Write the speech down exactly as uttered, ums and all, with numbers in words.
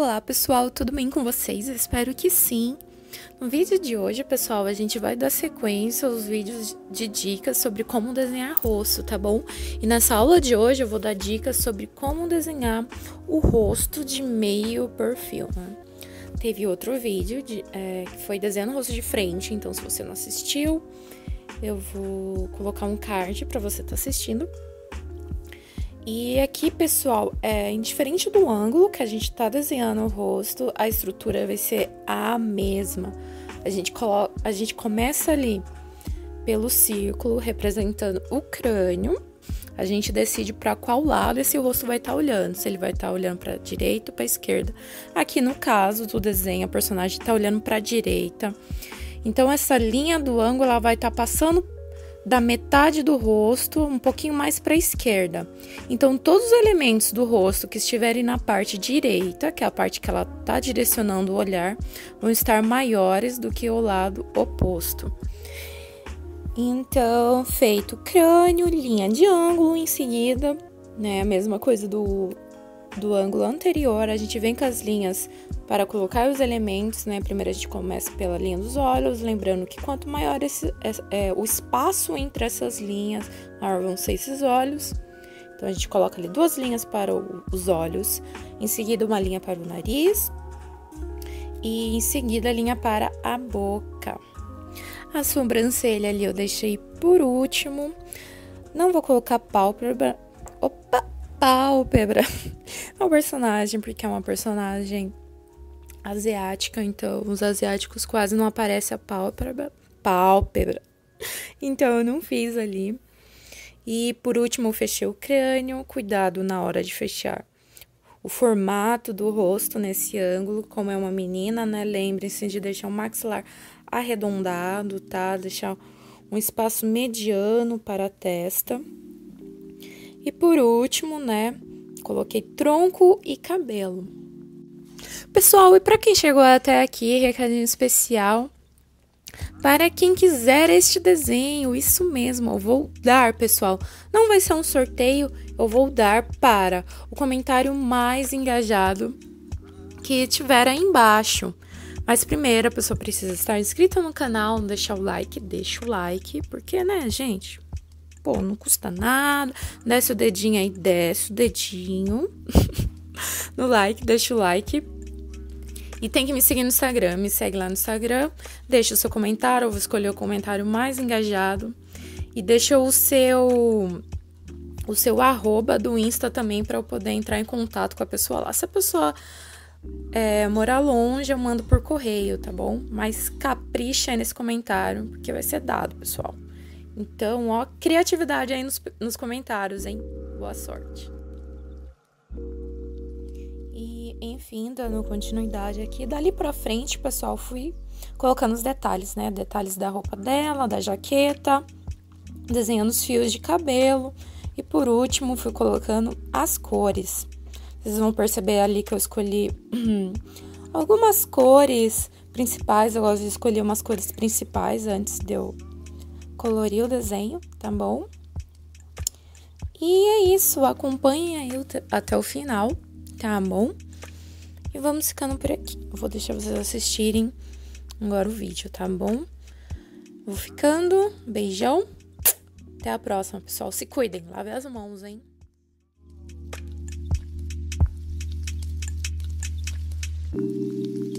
Olá pessoal, tudo bem com vocês? Eu espero que sim. No vídeo de hoje, pessoal, a gente vai dar sequência aos vídeos de dicas sobre como desenhar rosto, tá bom? E nessa aula de hoje eu vou dar dicas sobre como desenhar o rosto de meio perfil, né? Teve outro vídeo de, é, que foi desenhando o rosto de frente, então se você não assistiu, eu vou colocar um card para você estar assistindo. E aqui, pessoal, é indiferente do ângulo que a gente tá desenhando o rosto, a estrutura vai ser a mesma. A gente, coloca, a gente começa ali pelo círculo, representando o crânio. A gente decide para qual lado esse rosto vai estar tá olhando. Se ele vai estar tá olhando para direita ou para esquerda. Aqui, no caso do desenho, a personagem tá olhando para direita. Então, essa linha do ângulo, ela vai estar tá passando da metade do rosto, um pouquinho mais para a esquerda. Então, todos os elementos do rosto que estiverem na parte direita, que é a parte que ela está direcionando o olhar, vão estar maiores do que o lado oposto. Então, feito crânio, linha de ângulo, em seguida, né, a mesma coisa do, do ângulo anterior, a gente vem com as linhas para colocar os elementos, né? Primeiro a gente começa pela linha dos olhos, lembrando que quanto maior esse, é, é, o espaço entre essas linhas, maior vão ser esses olhos. Então a gente coloca ali duas linhas para o, os olhos, em seguida uma linha para o nariz e em seguida a linha para a boca. A sobrancelha ali eu deixei por último. Não vou colocar pálpebra. Opa, pálpebra. É um personagem, porque é uma personagem asiática, então os asiáticos quase não aparece a pálpebra, pálpebra. Então eu não fiz ali. E por último eu fechei o crânio, cuidado na hora de fechar o formato do rosto nesse ângulo, como é uma menina, né? Lembre-se de deixar o maxilar arredondado, tá? Deixar um espaço mediano para a testa. E por último, né, coloquei tronco e cabelo. Pessoal, e para quem chegou até aqui, recadinho especial, para quem quiser este desenho, isso mesmo, eu vou dar, pessoal, não vai ser um sorteio, eu vou dar para o comentário mais engajado que tiver aí embaixo. Mas primeiro a pessoa precisa estar inscrita no canal, deixar o like, deixa o like, porque, né, gente, pô, não custa nada, desce o dedinho aí, desce o dedinho no like, deixa o like. E tem que me seguir no Instagram, me segue lá no Instagram, deixa o seu comentário, eu vou escolher o comentário mais engajado. E deixa o seu, o seu arroba do Insta também para eu poder entrar em contato com a pessoa lá. Se a pessoa é, morar longe, eu mando por correio, tá bom? Mas capricha aí nesse comentário, porque vai ser dado, pessoal. Então, ó, criatividade aí nos, nos comentários, hein? Boa sorte. Enfim, dando continuidade aqui, dali pra frente, pessoal, fui colocando os detalhes, né? Detalhes da roupa dela, da jaqueta, desenhando os fios de cabelo e por último fui colocando as cores. Vocês vão perceber ali que eu escolhi hum, algumas cores principais, eu gosto de escolher umas cores principais antes de eu colorir o desenho, tá bom? E é isso, acompanhem aí até o final, tá bom? E vamos ficando por aqui. Eu vou deixar vocês assistirem agora o vídeo, tá bom? Vou ficando. Beijão. Até a próxima, pessoal. Se cuidem. Lavem as mãos, hein? Música